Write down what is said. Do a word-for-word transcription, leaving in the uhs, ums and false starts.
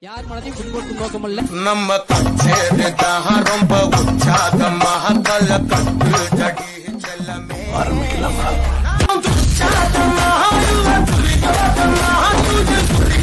யார் மனதையும் புண்படுத்தும் நோக்கமல்ல. நம்ம கச்சேரிதான் ரொம்ப உற்சாகமாக கல கட்டு ஜடி செல்லமே ஆரம்பிக்கலாமா?